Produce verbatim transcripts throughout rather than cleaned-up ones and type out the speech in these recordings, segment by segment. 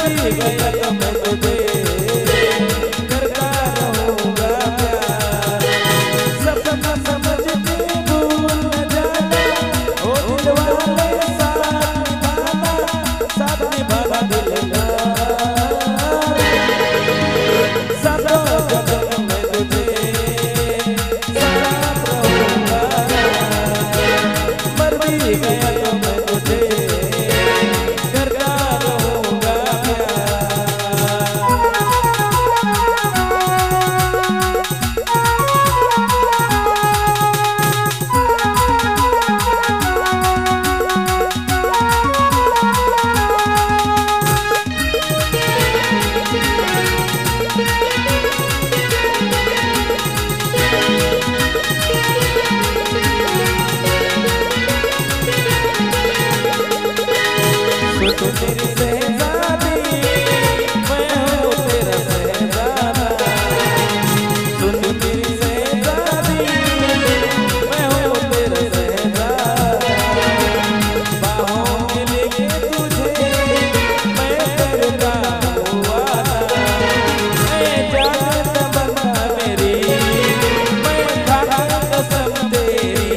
भी गया तो मैं तुझे करता रहूंगा प्यार। सपना समझ के भूल न जाना, ओ दिल वाले साथ निभाना, साथ निभाना दिलदार। सातों जन्म में तुझे साथ रहूंगा, मर भी गया तो मैं तुझे करता रहूंगा तो तेरी शहज़ादी, मैं हूँ तेरा शहज़ादा। सुन तेरी शहज़ादी, मैं हूँ तेरा शहज़ादा। बाहों में लेके तुझे मैं करता हूँ वादा। मैं जान तमन्ना मेरी, मैं खाता कसम तेरी,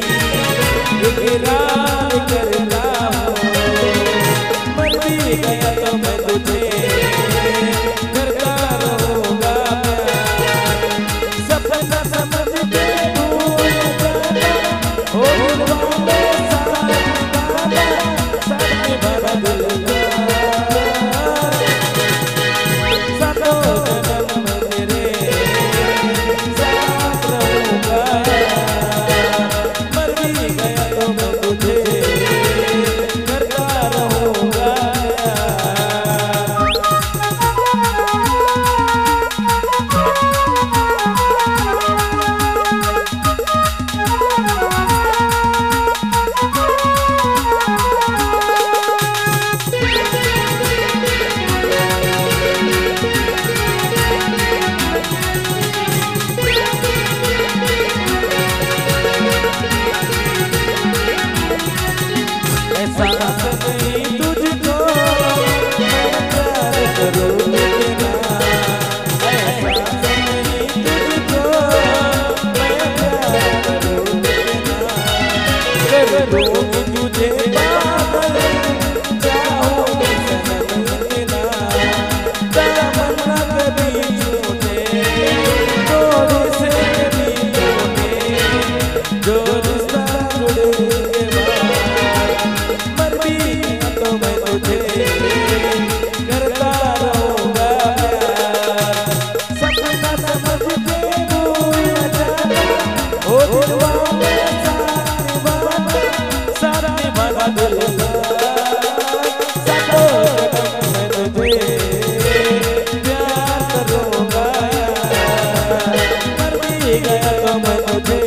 इकरार करता हूँ, मर भी गया तो मैं तुझे करता रहूंगा प्यार। सपना समझ के भूल जाना, ओ दिल वाले साथ निभाना, साथ निभाना दिलदार। सातों जन्म में तेरे साथ रहूंगा, मर भी गया तो मैं तुझे करता रहूंगा। एहसास नहीं तुझको मैं प्यार करूँ तेरा, एहसास नहीं तुझको मैं प्यार करूँ तेरा। कर दूँगी तुझे पागल, चाहूँगी सनम तेरा। तमन्ना कभी छूटे, थोड़े से भी टूटे, जो रिश्ता जुड़े के बाद, मर भी गया तो मैं तुझे करता रहूंगा प्यार। सपना समझ के भूल न जाना, ओ दिल वाले साथ निभाना, साथ निभाना दिलदार। सातों जन्म में तुझे प्यार करूंगा यार, मर भी गया तो मैं तुझे